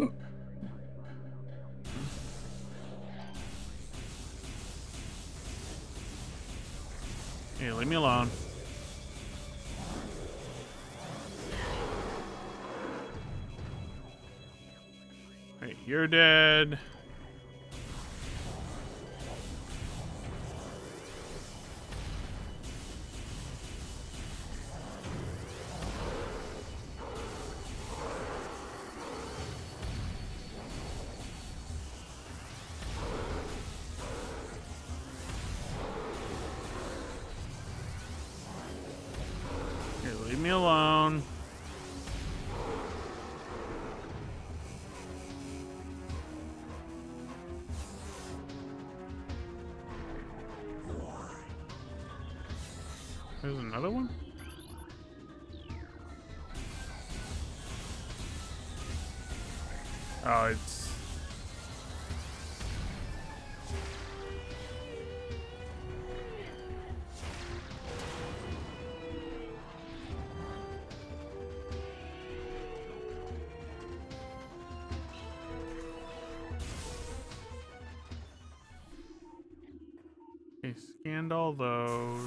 Hey, leave me alone. Hey, you're dead. Here, leave me alone. There's another one? Oh, it's... Okay, scanned all those.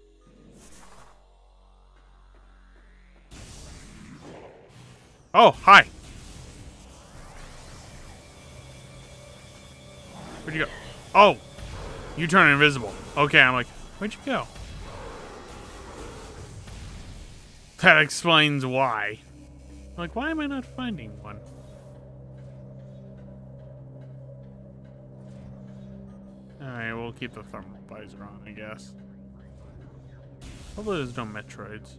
Oh, hi. Where'd you go? Oh, you turn invisible. Okay, I'm like, where'd you go? That explains why. I'm like, why am I not finding one? Alright, we'll keep the thermal visor on, I guess. Hopefully there's no Metroids.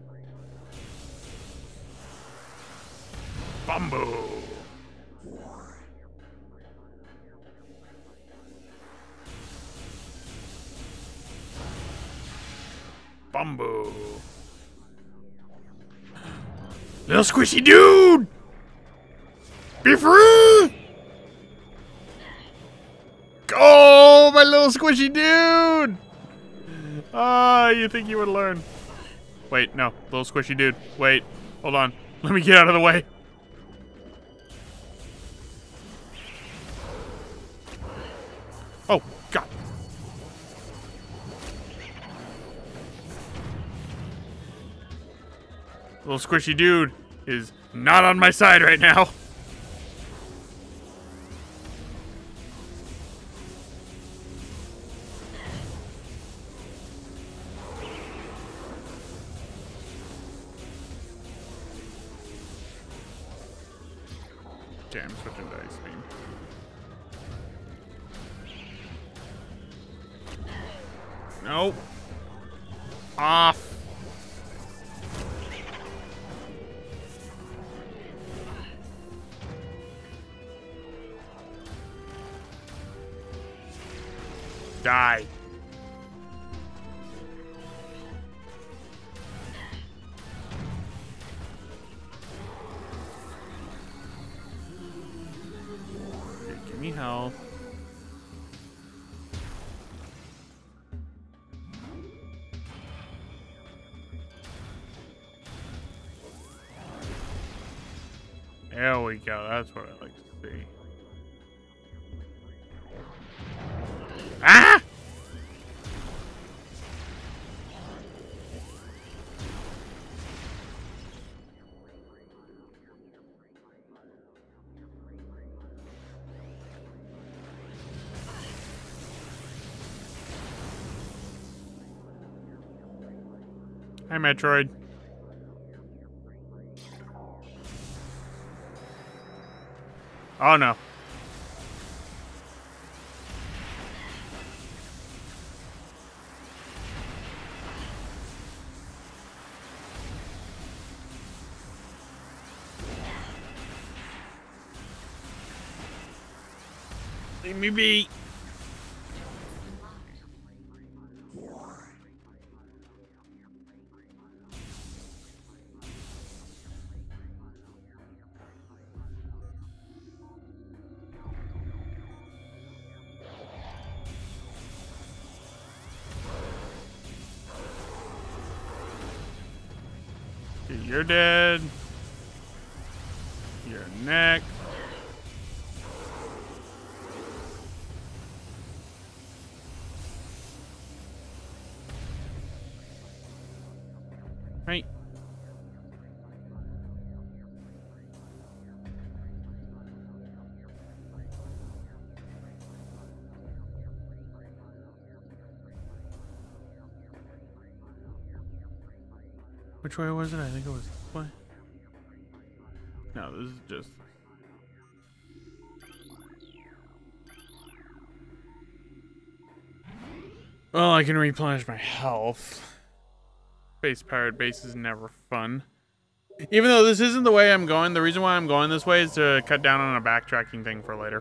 Bumbo! Bumbo! Little squishy dude! Be free! Oh, my little squishy dude! Ah, you think you would learn. Wait, no. Little squishy dude. Wait. Hold on. Let me get out of the way. Oh, God. Little squishy dude is not on my side right now. Okay, I'm switching to Ice Beam. Nope. Off. Die. Okay, give me health. There we go. That's what I like to see. Ah! Hi, Metroid. Oh, no. Leave me be. You're dead. You're next. Which way was it? I think it was this way. No, this is just... Well, I can replenish my health. Space Pirate Base is never fun. Even though this isn't the way I'm going, the reason why I'm going this way is to cut down on a backtracking thing for later.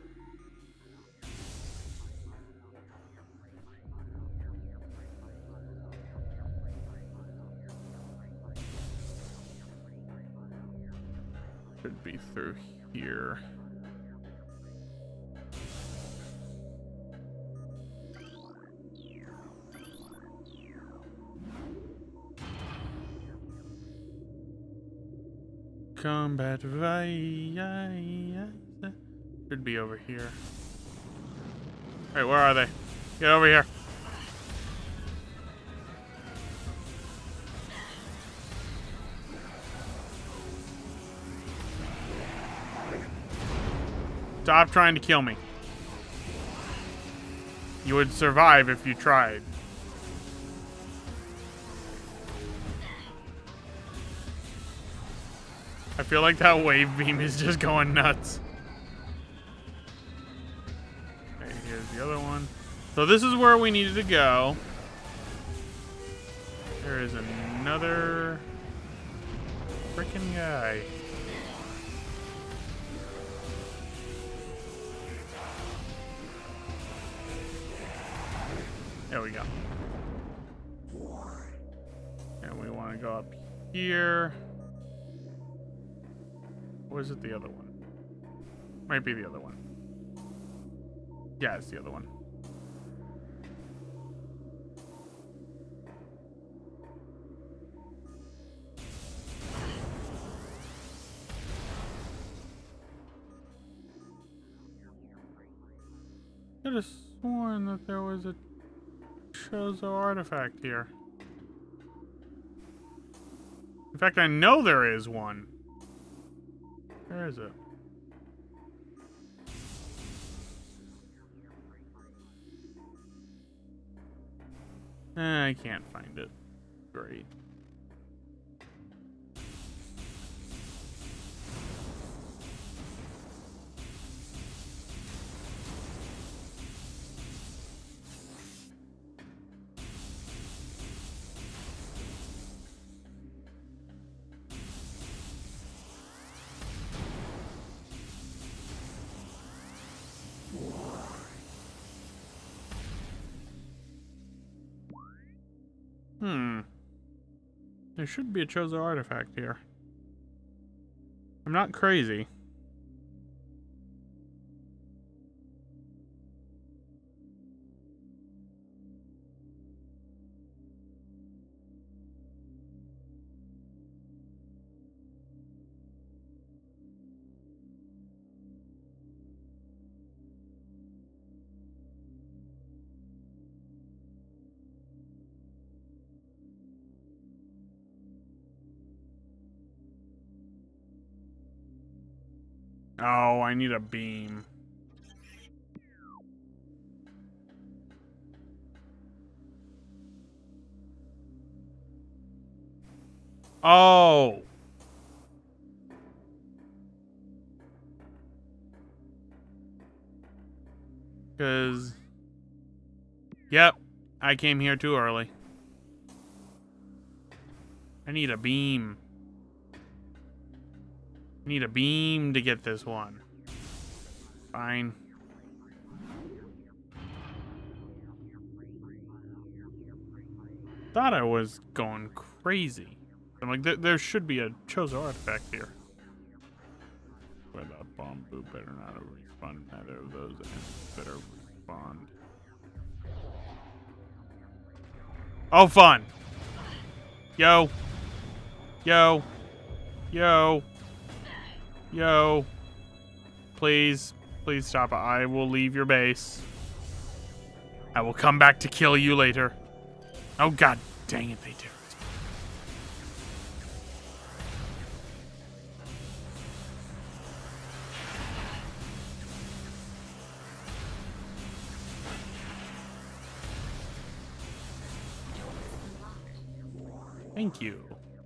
Should be through here. Combat Vice should be over here. Alright, where are they? Get over here. Stop trying to kill me. You would survive if you tried. I feel like that wave beam is just going nuts. Okay, here's the other one. So this is where we needed to go. There is another freaking guy. There we go. And we want to go up here. Or is it the other one? Might be the other one. Yeah, it's the other one. I could have sworn that there was a Chozo artifact here. In fact, I know there is one. Where is it? I can't find it. Great. There should be a Chozo artifact here. I'm not crazy. Oh, I need a beam. Oh. Because... Yep, I came here too early. I need a beam. I need a beam to get this one. Fine. Thought I was going crazy. I'm like, there should be a Chozo artifact here. But a bomb boot better not have respawned. Neither of those better respond. Oh, fun. Yo. Yo. Yo. Yo. Please. Please stop. I will leave your base. I will come back to kill you later. Oh, god dang it, they do. Thank you.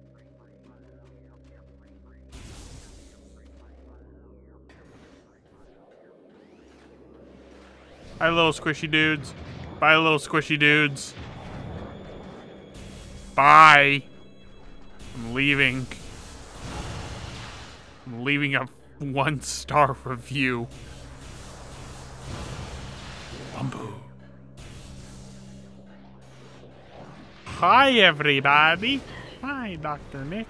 Bye, little squishy dudes. Bye, little squishy dudes. Bye. I'm leaving. I'm leaving a 1-star review. Bamboo. Hi, everybody. Hi, Dr. Nick.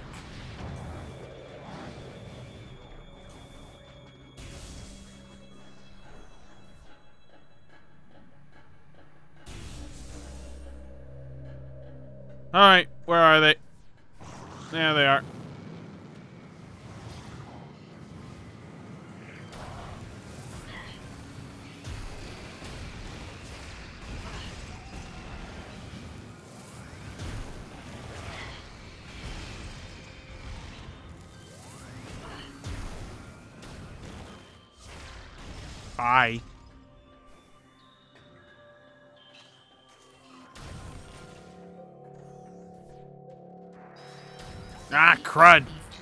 Alright, where are they? There they are. Bye. Ah, crud.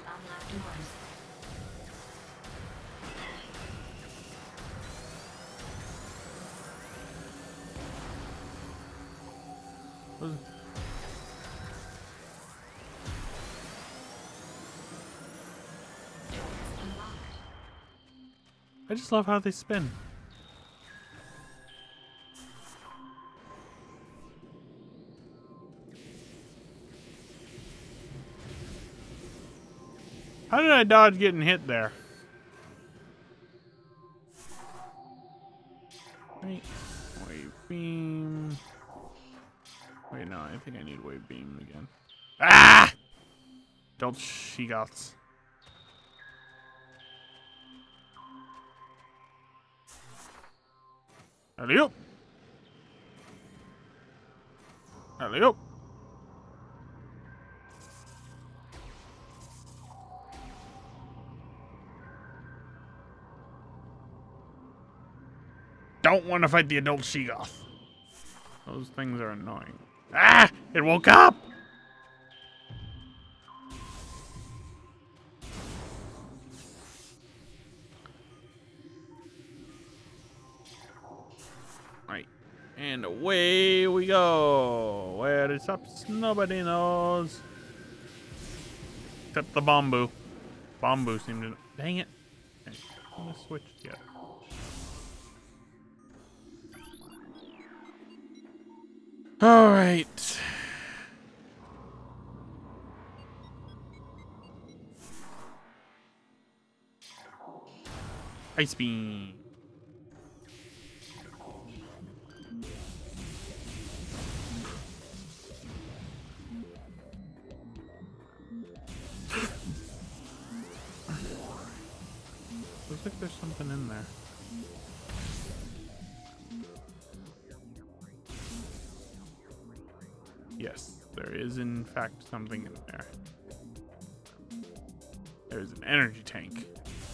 I just love how they spin. How did I dodge getting hit there? Wait, wave beam. Wait, no, I think I need wave beam again. Ah! Don't Sheegoths. Alley-oop! Alley-oop! Don't want to fight the adult Sheegoth. Those things are annoying. Ah! It woke up! Right. And away we go. Where it's up, nobody knows. Except the Bamboo. Bamboo seemed to... Dang it. Okay. I'm gonna switch yet. All right. Ice beam. Looks like there's something in there. Yes, there is in fact something in there. There's an energy tank.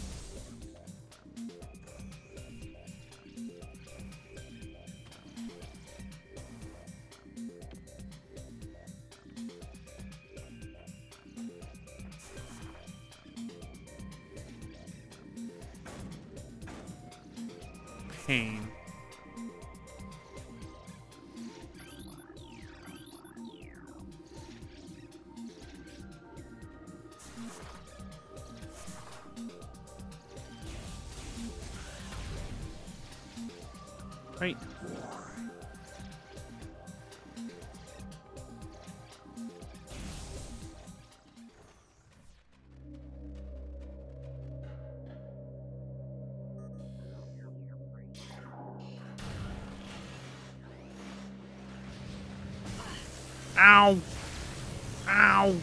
Pain. Right. Ow! Ow!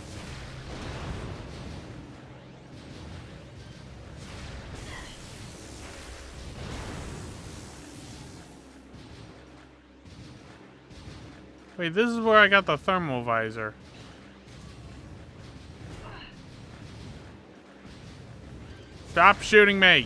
Wait, this is where I got the thermal visor. Stop shooting me!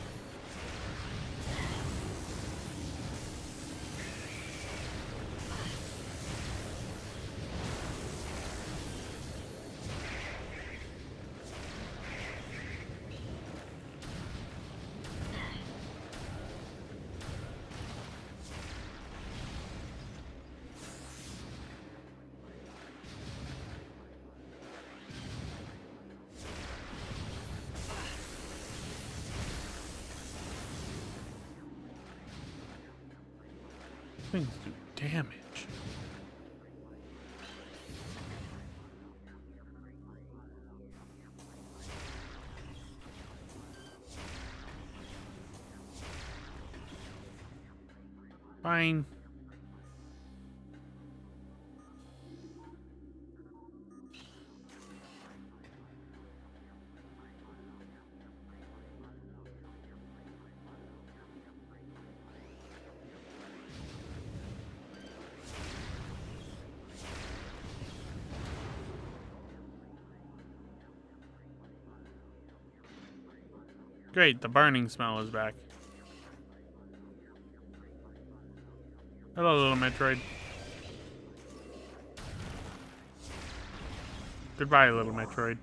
Things do damage. Fine. Great, the burning smell is back. Hello, little Metroid. Goodbye, little Metroid.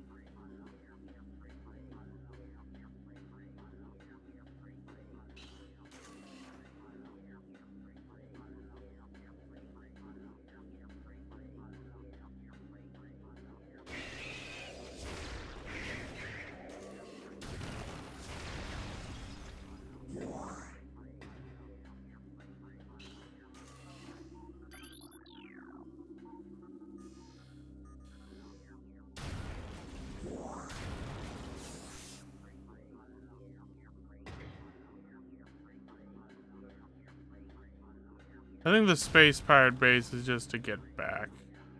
I think the space pirate base is just to get back.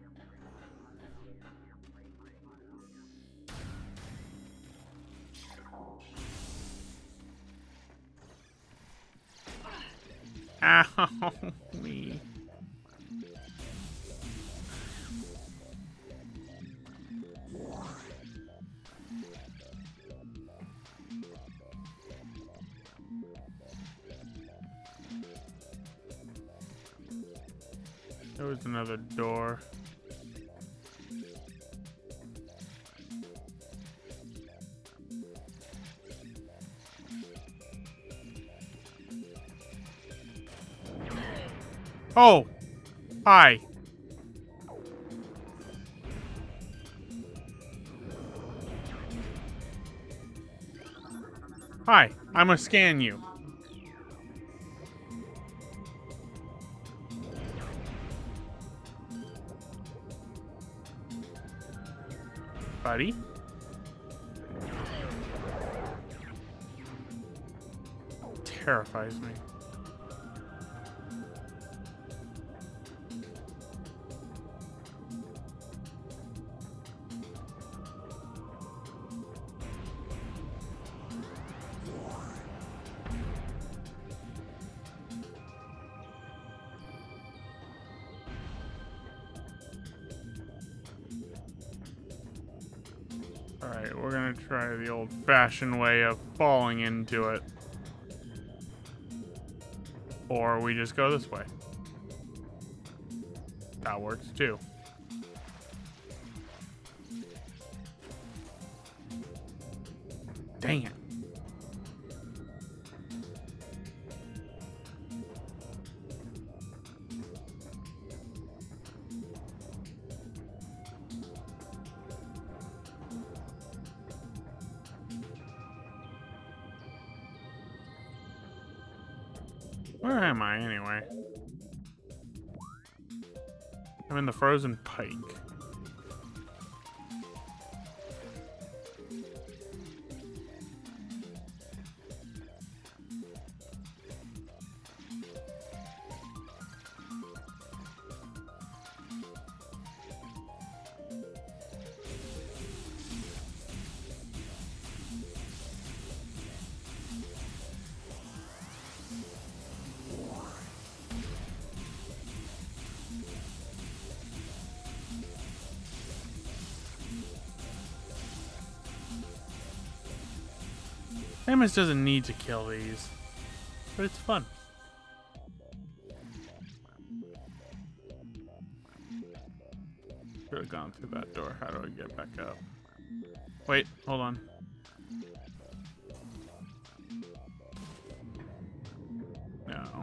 Ow, me. There was another door. Oh! Hi. Hi, I'm gonna scan you. Buddy? Terrifies me. Alright, we're gonna try the old-fashioned way of falling into it. Or we just go this way. That works too. Dang it. Where am I, anyway? I'm in the Frozen Pike. Samus doesn't need to kill these, but it's fun. Should have gone through that door. How do I get back up? Wait, hold on. No.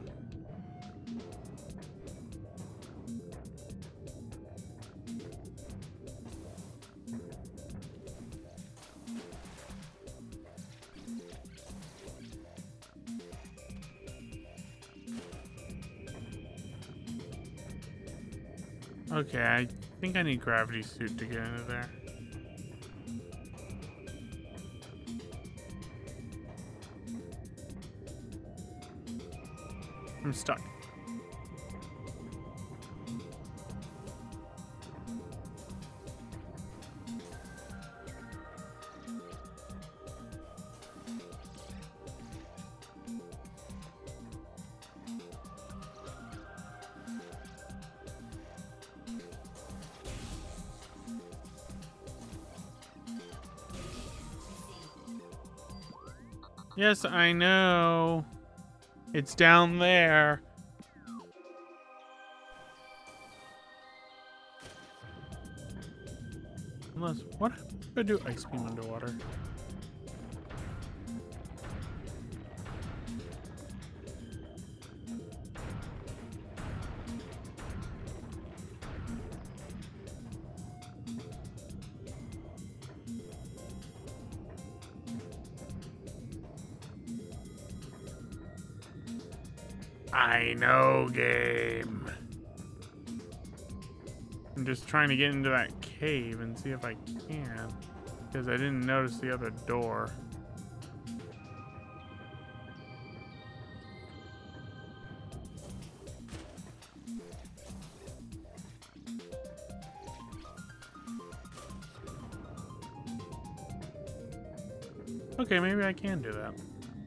Okay, I think I need gravity suit to get into there. I'm stuck. Yes, I know. It's down there. Unless, what if I do ice beam underwater? I know, game. I'm just trying to get into that cave and see if I can, because I didn't notice the other door. Okay, maybe I can do that.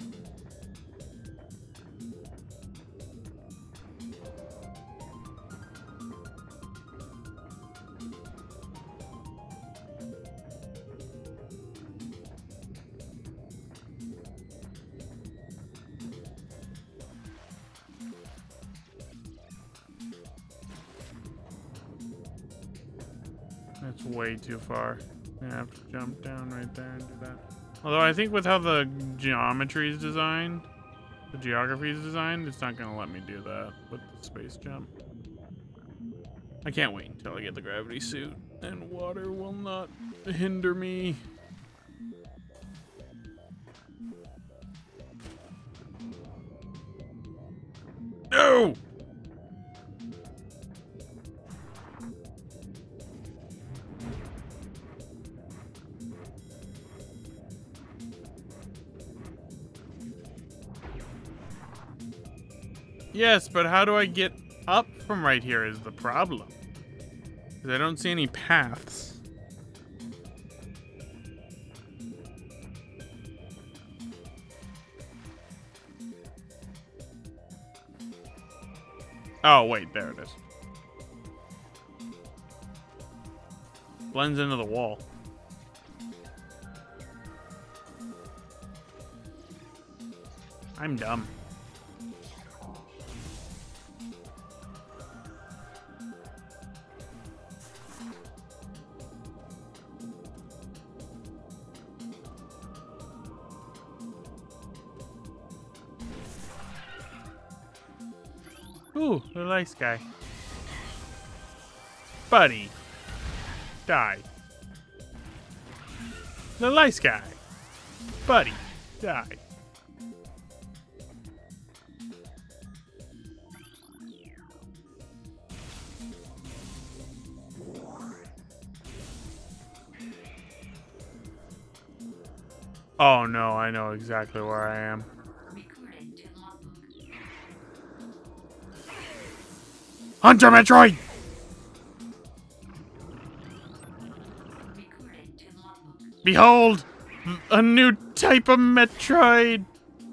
That's way too far. I have to jump down right there and do that. Although I think with how the geometry is designed, the geography is designed, it's not going to let me do that with the space jump. I can't wait until I get the gravity suit, and water will not hinder me. No! Yes, but how do I get up from right here is the problem. Because I don't see any paths. Oh, wait, there it is. Blends into the wall. I'm dumb. Ooh, the nice guy. Buddy. Die. The nice guy. Buddy. Die. Oh no, I know exactly where I am. Hunter Metroid! Behold! A new type of Metroid!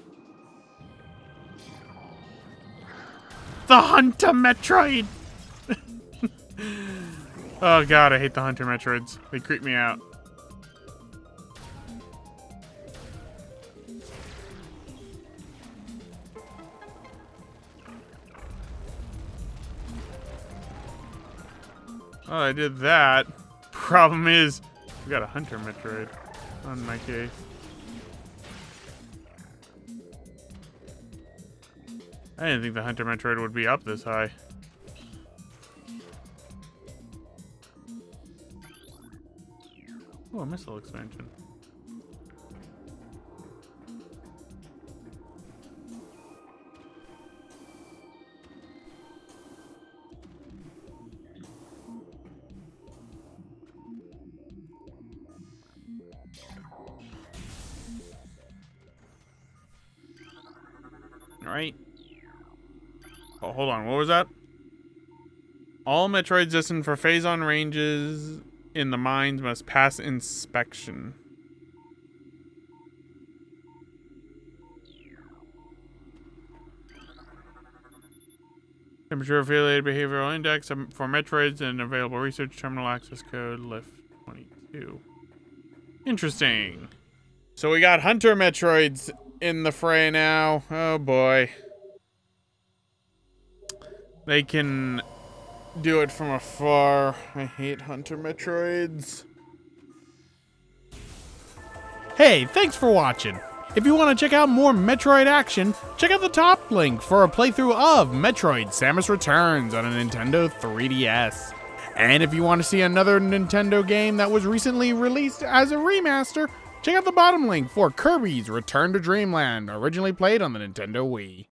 The Hunter Metroid! Oh god, I hate the Hunter Metroids. They creep me out. Oh, I did that. Problem is, we got a Hunter Metroid on my case. I didn't think the Hunter Metroid would be up this high. Oh, a missile expansion. Right? Oh, hold on. What was that? All Metroids destined for phase-on ranges in the mines must pass inspection. Temperature-affiliated behavioral index for Metroids and available research terminal access code lift 22. Interesting. So we got Hunter Metroids in the fray now. Oh boy. They can do it from afar. I hate Hunter Metroids. Hey, thanks for watching. If you want to check out more Metroid action, check out the top link for a playthrough of Metroid Samus Returns on a Nintendo 3DS. And if you want to see another Nintendo game that was recently released as a remaster, check out the bottom link for Kirby's Return to Dreamland, originally played on the Nintendo Wii.